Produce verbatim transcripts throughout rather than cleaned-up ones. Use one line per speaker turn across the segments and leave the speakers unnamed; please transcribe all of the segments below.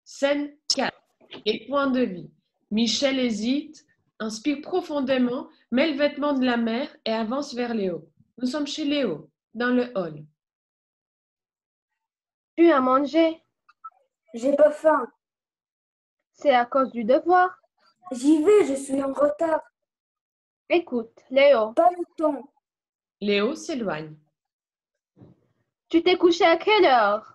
Scène quatre. Les points de vie. Michel hésite, inspire profondément, met le vêtement de la mère et avance vers Léo. Nous sommes chez Léo, dans le hall.
Tu as mangé?
J'ai pas faim.
C'est à cause du devoir.
J'y vais, je suis en retard.
Écoute, Léo,
Pas le temps.
Léo s'éloigne.
tu t'es couché à quelle heure?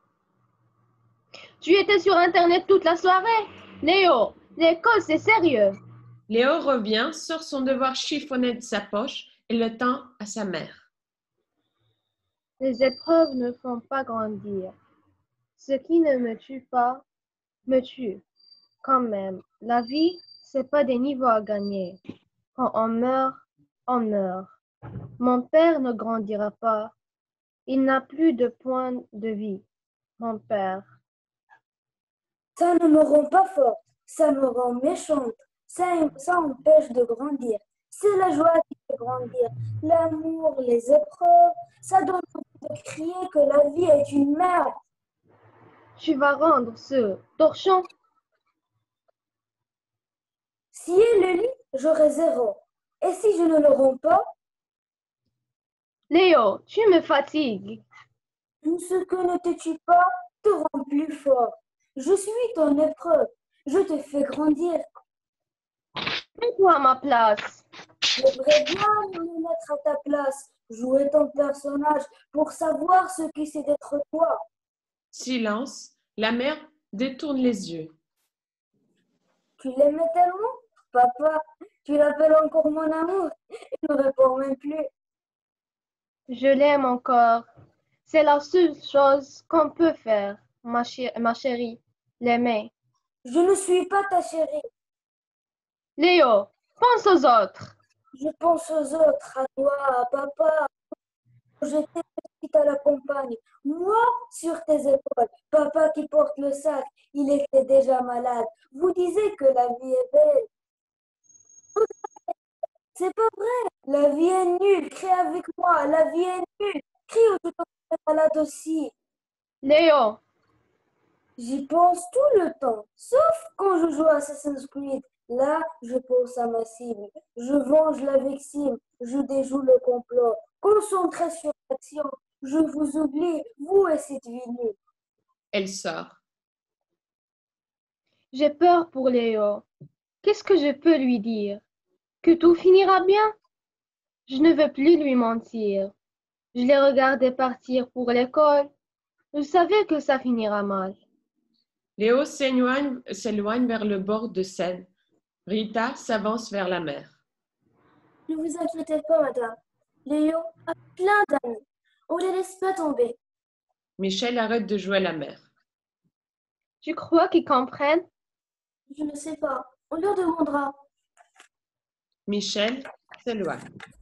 Tu étais sur Internet toute la soirée? Léo, l'école, c'est sérieux.
Léo revient, sort son devoir chiffonné de sa poche et le tend à sa mère.
Les épreuves ne font pas grandir. Ce qui ne me tue pas, me tue. Quand même, la vie, c'est pas des niveaux à gagner. Quand on meurt, on meurt. Mon père ne grandira pas. Il n'a plus de point de vie. Mon père.
Ça ne me rend pas forte, ça me rend méchante. Ça, ça empêche de grandir. C'est la joie qui fait grandir. L'amour, les épreuves, ça donne envie de crier que la vie est une merde.
Tu vas rendre ce torchon.
Si elle le lit, j'aurai zéro. Et si je ne le rends pas,
Léo, tu me fatigues.
ce que ne te tue pas te rend plus fort. Je suis ton épreuve. Je te fais grandir.
Mets-toi à ma place.
J'aimerais bien me mettre à ta place, jouer ton personnage pour savoir ce que c'est d'être toi.
Silence. La mère détourne les yeux.
Tu l'aimais tellement? Papa, tu l'appelles encore mon amour? Il ne répond même plus.
Je l'aime encore. C'est la seule chose qu'on peut faire, ma, chi- ma chérie. L'aimer.
Je ne suis pas ta chérie.
Léo, pense aux autres.
Je pense aux autres, à toi, à papa. Quand j'étais petite à la campagne, moi sur tes épaules, papa qui porte le sac, il était déjà malade. Vous disiez que la vie est belle. C'est pas vrai. La vie est nulle. Crie avec moi. La vie est nulle. Crie ou tu es malade aussi.
Léo,
J'y pense tout le temps. Sauf quand je joue à Assassin's Creed. Là, je pense à ma cible. Je venge la victime. Je déjoue le complot. Concentré sur l'action. Je vous oublie, vous et cette vie nulle.
Elle sort.
j'ai peur pour Léo. Qu'est-ce que je peux lui dire? Que tout finira bien? Je ne veux plus lui mentir. Je l'ai regardé partir pour l'école. Je savais que ça finira mal.
Léo s'éloigne s'éloigne vers le bord de Seine. Rita s'avance vers la mère.
Ne vous inquiétez pas, madame. Léo a plein d'amis. On les laisse pas tomber.
Michel arrête de jouer à la mère.
Tu crois qu'ils comprennent?
Je ne sais pas. On leur demandera.
Michel s'éloigne.